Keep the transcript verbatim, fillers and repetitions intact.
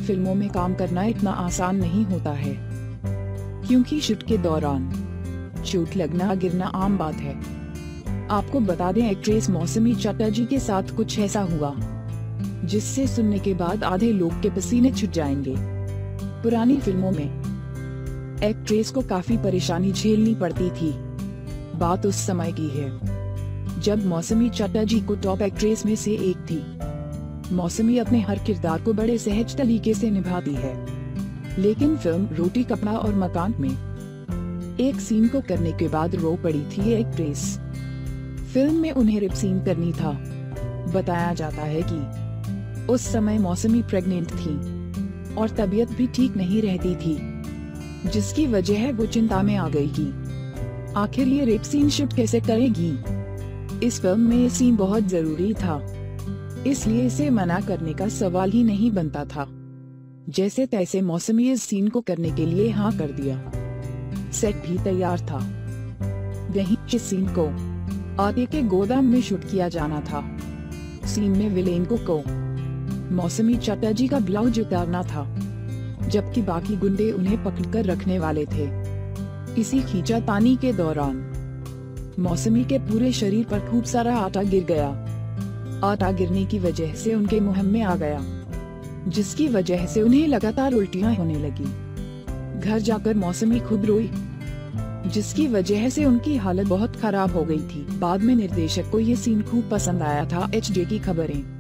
फिल्मों में काम करना इतना आसान नहीं होता है, क्योंकि शूट के दौरान चोट लगना गिरना आम बात है। आपको बता दें, एक्ट्रेस मौसमी चटर्जी के साथ कुछ ऐसा हुआ जिससे सुनने के बाद आधे लोग के पसीने छूट जाएंगे। पुरानी फिल्मों में एक्ट्रेस को काफी परेशानी झेलनी पड़ती थी। बात उस समय की है जब मौसमी चटर्जी को टॉप एक्ट्रेस में से एक थी। मौसमी अपने हर किरदार को बड़े सहज तरीके से निभाती है, लेकिन फिल्म रोटी कपड़ा और मकान में एक सीन को करने के बाद रो पड़ी थी ये एक्ट्रेस। फिल्म में उन्हें रिप सीन करनी था। बताया जाता है कि उस समय मौसमी प्रेग्नेंट थी और तबीयत भी ठीक नहीं रहती थी, जिसकी वजह वो चिंता में आ गई कि आखिर ये रेप सीन शूट कैसे करेगी। इस फिल्म में ये सीन बहुत जरूरी था, इसलिए इसे मना करने का सवाल ही नहीं बनता था। जैसे तैसे मौसमी इस सीन को करने के लिए हाँ कर दिया। सेट भी तैयार था। वहीं इस सीन को आटे के गोदाम में शूट किया जाना था। सीन में विलेन को, को मौसमी चटर्जी का ब्लाउज उतारना था, जबकि बाकी गुंडे उन्हें पकड़कर रखने वाले थे। इसी खींचातानी के दौरान मौसमी के पूरे शरीर पर खूब सारा आटा गिर गया। आटा गिरने की वजह से उनके मुंह में आ गया, जिसकी वजह से उन्हें लगातार उल्टियां होने लगी। घर जाकर मौसमी खुद रोई, जिसकी वजह से उनकी हालत बहुत खराब हो गई थी। बाद में निर्देशक को ये सीन खूब पसंद आया था। एच डी की खबरें।